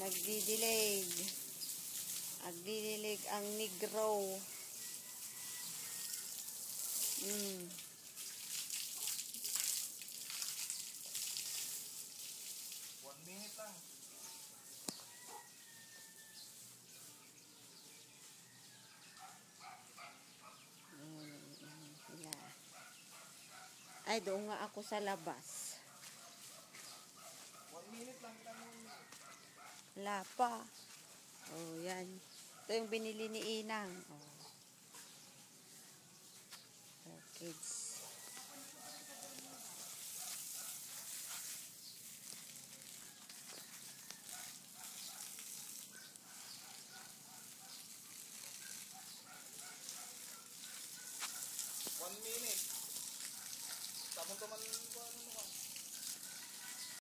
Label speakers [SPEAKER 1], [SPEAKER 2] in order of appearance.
[SPEAKER 1] Nagdidilig. Nagdidilig ang negro.
[SPEAKER 2] One minute lang.
[SPEAKER 1] Ay, doon nga ako sa labas.
[SPEAKER 2] 1 minute lang.
[SPEAKER 1] Wala pa. Oh, yan. Ito yung binili ni Inang. Oh. Oh, kids.
[SPEAKER 2] One minute. Tapos naman